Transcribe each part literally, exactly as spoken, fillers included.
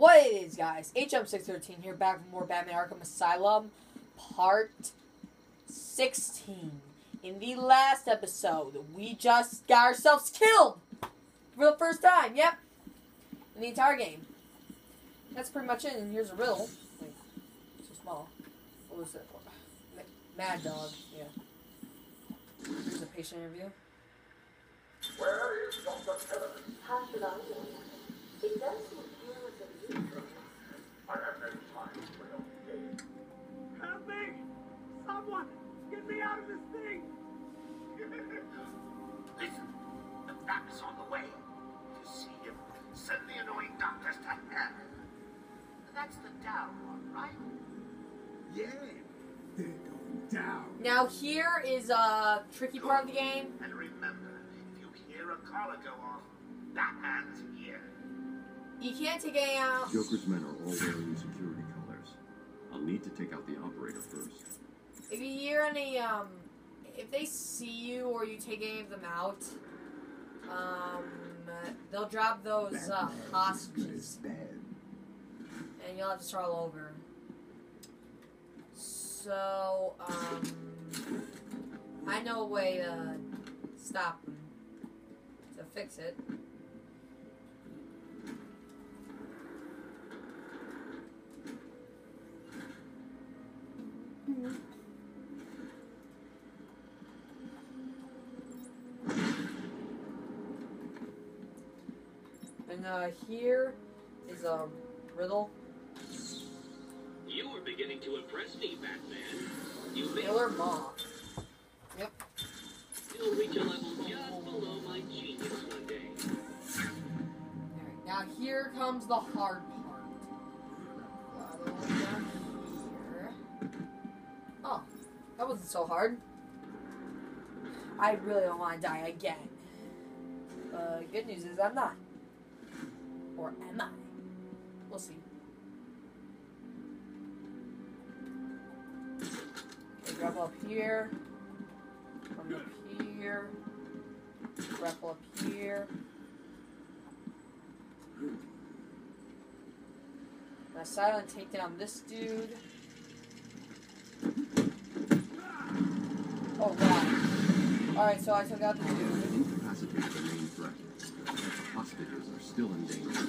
What it is, guys? H M six thirteen here, back with more Batman Arkham Asylum, part sixteen. In the last episode, we just got ourselves killed for the first time. Yep, in the entire game. That's pretty much it. And here's a riddle. Wait, it's so small. What was it? Mad Dog. Yeah. Here's a patient interview. Where is Doctor Kennedy? How should I know? It does seem curious of you. I have no time for your game. Help me! Someone! Get me out of this thing! Listen, the Bat's on the way. If you see him, send the annoying doctors to hell. That's the down one, right? Yeah! They're going down! Now here is a tricky part of the game. And remember, if you hear a collar go off, Batman's here. You can't take any out. Joker's men are all wearing security collars. I'll need to take out the operator first. If you hear any, um, if they see you or you take any of them out, um, they'll drop those uh, hostages. And you'll have to start all over. So, um, I know a way to stop them, to fix it. And uh, here is a riddle. You are beginning to impress me, Batman. You may Killer Moth. Yep. You'll reach a level just below my genius one day. Alright, now here comes the hard part. Fly over here. Oh, that wasn't so hard. I really don't want to die again. Uh, good news is I'm not. Or am I? We'll see. Okay, grapple up here. From up here. Grapple up here. Now silent take down this dude. Oh god. Alright, so I took out the dude. Incapacitate the main threat. Hostages are still in danger.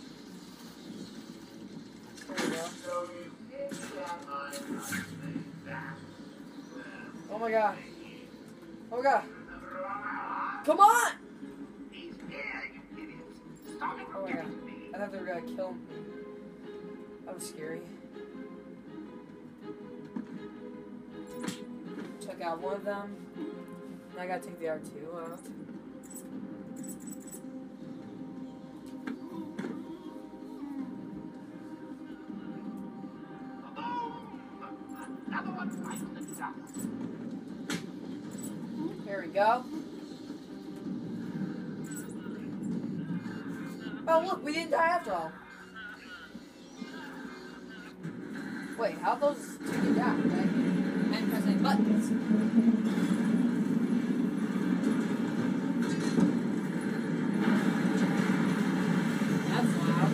There we go. So you did that on that. Oh my god. Oh god. Come on! He's here, you idiots. Stop it Oh from my god. getting me. I thought they were gonna kill me. That was scary. Took out one of them. Now I gotta take the R two out. Another one right in the dust. Here we go. Oh look, we didn't die after all. Wait, how those two get down? Okay? I didn't press any buttons. That's loud.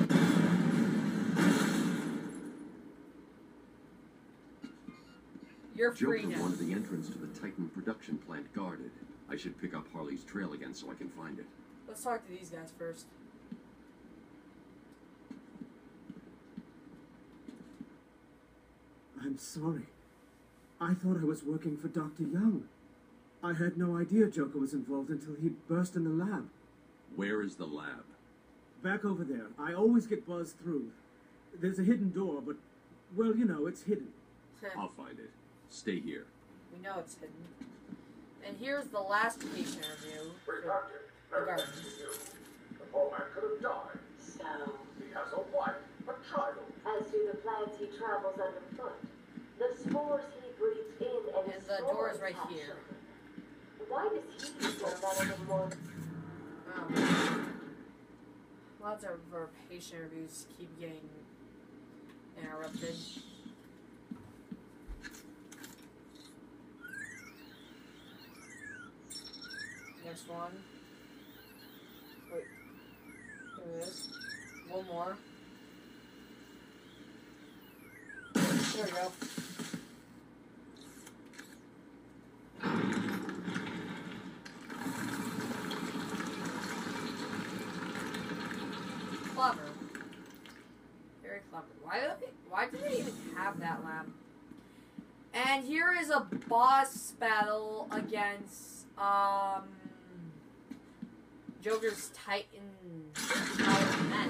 You're free Joker now. wanted the entrance to the Titan production plant guarded. I should pick up Harley's trail again so I can find it. Let's talk to these guys first. I'm sorry. I thought I was working for Doctor Young. I had no idea Joker was involved until he burst in the lab. Where is the lab? Back over there. I always get buzzed through. There's a hidden door, but, well, you know, it's hidden. I'll find it. Stay here. We know it's hidden. And here's the last patient interview. We for found it. the No gardens. thanks to you. The poor man could have died. So, He has a wife, a child. as do the plants he travels underfoot, the spores he breathes in and, And the door is right catch here. them. Why does he deserve that a little more? Um, lots of our patient interviews keep getting interrupted. Next one. Wait. There it is. One more. There we go. Clever. Very clever. Why do they, why do they even have that lab? And here is a boss battle against um Joker's Titan Power Men.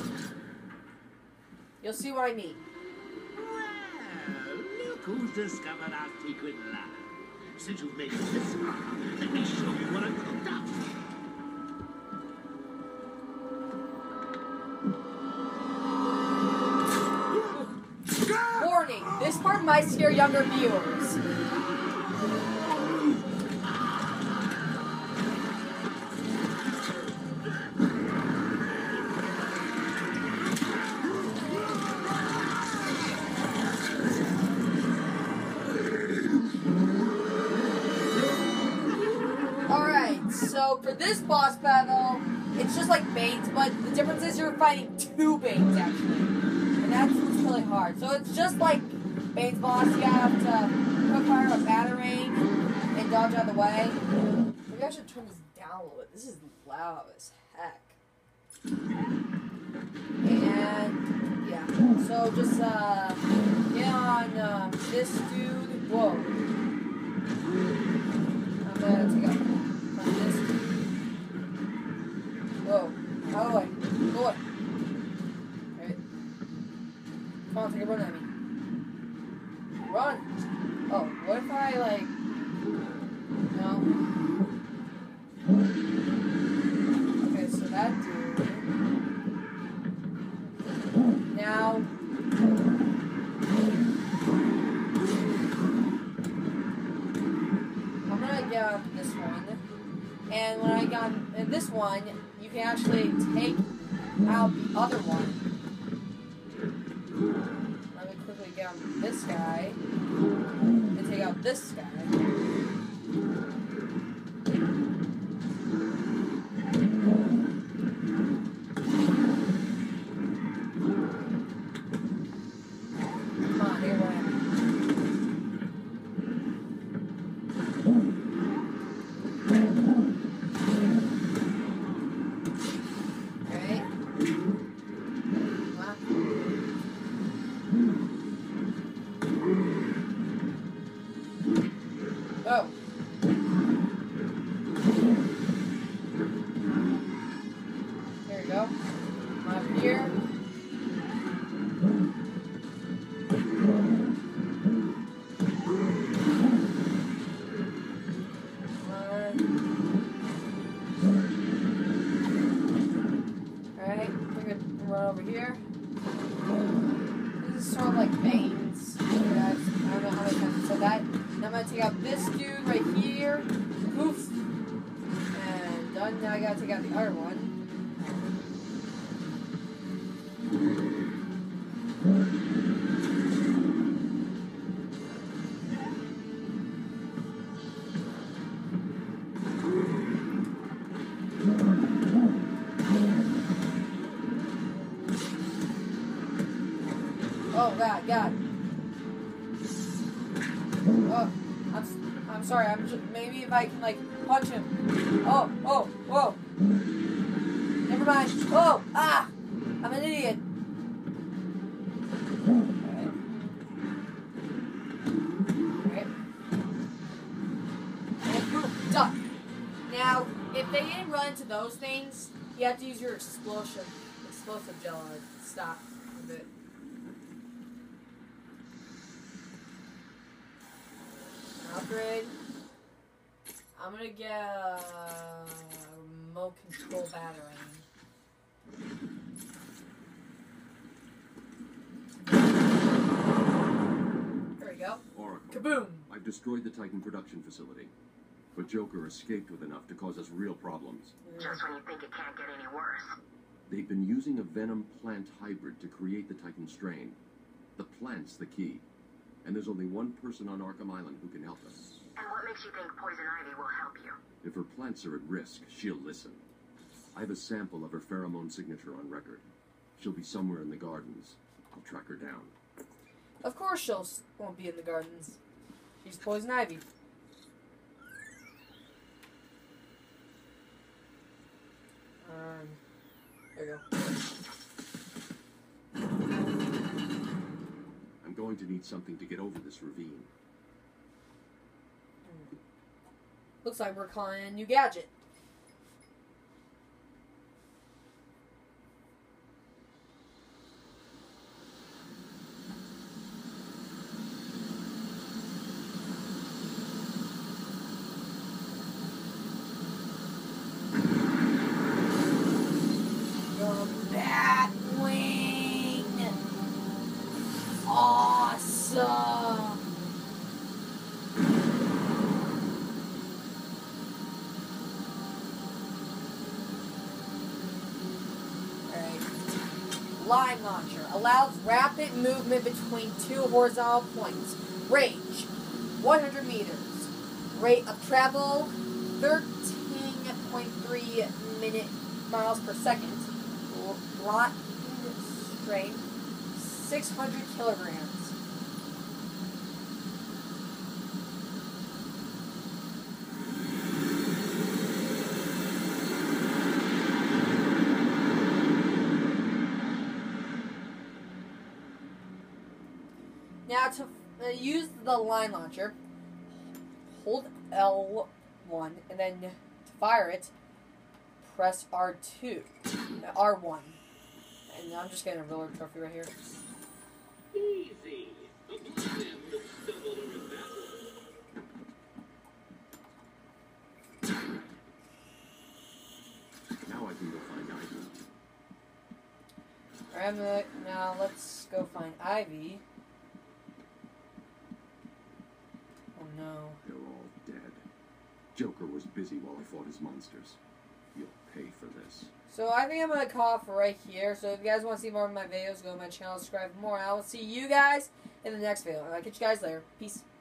You'll see what I mean. Well, look who's discovered our secret lab. Since you've made it this far, let me show you what I've cooked up. Warning, this part might scare younger viewers. Alright, so for this boss battle, it's just like Banes, but the difference is you're fighting two Banes actually. And that's what's really hard. So it's just like Bane's boss, you have to quick fire a batarang and dodge out of the way. Maybe I should turn this down a little bit. This is loud as heck. And yeah, so just uh, get on um, this dude. Whoa. I'm gonna take out on this dude. Whoa. Out of the way. Go away. Alright. Come on, take a run at me. Run! Oh, what if I, like... No. Okay, so that dude... Now... I'm gonna get on this one. And when I got in this one, you can actually take out the other one. Let me quickly get on this guy and take out this guy. Come on, here I am. Oh. There we go. Up here. Alright, we're gonna run over here. This is sort of like Banes. I don't know how many times I said that. Now I'm gonna take out this dude right here. Poof. And done. Now I gotta take out the other one. Oh God, God. Oh, I'm, I'm sorry. I'm just, maybe if I can like punch him. Oh, oh, whoa. Never mind. Oh, ah, I'm an idiot. Alright. Alright. And boom, done. Now, if they didn't run into those things, you have to use your explosive, explosive gel to stop a bit. Upgrade. I'm gonna get a remote control batarang. There we go. Oracle. Kaboom! I've destroyed the Titan production facility, but Joker escaped with enough to cause us real problems. Just when you think it can't get any worse. They've been using a venom plant hybrid to create the Titan strain. The plant's the key. And there's only one person on Arkham Island who can help us. And what makes you think Poison Ivy will help you? If her plants are at risk, she'll listen. I have a sample of her pheromone signature on record. She'll be somewhere in the gardens. I'll track her down. Of course she'll s- won't be in the gardens. She's poison ivy. Um, there you go. I'm going to need something to get over this ravine. Looks like we're calling in a new gadget. The Batwing! Awesome! Alright. Line launcher. Allows rapid movement between two horizontal points. Range, one hundred meters. Rate of travel, thirteen point three minute miles per second. Lot strength, six hundred kilograms. Now to uh, use the line launcher, hold L one, and then to fire it, press R two, uh, R one. And I'm just getting a roller trophy right here. Easy. Among them that stumbled over that one. Now I can go find Ivy. Alright, I'm gonna, now let's go find Ivy. Oh no. They're all dead. Joker was busy while I fought his monsters. You'll pay for this. So I think I'm going to call it for right here. So if you guys want to see more of my videos, go to my channel, subscribe for more. And I will see you guys in the next video. I'll catch you guys later. Peace.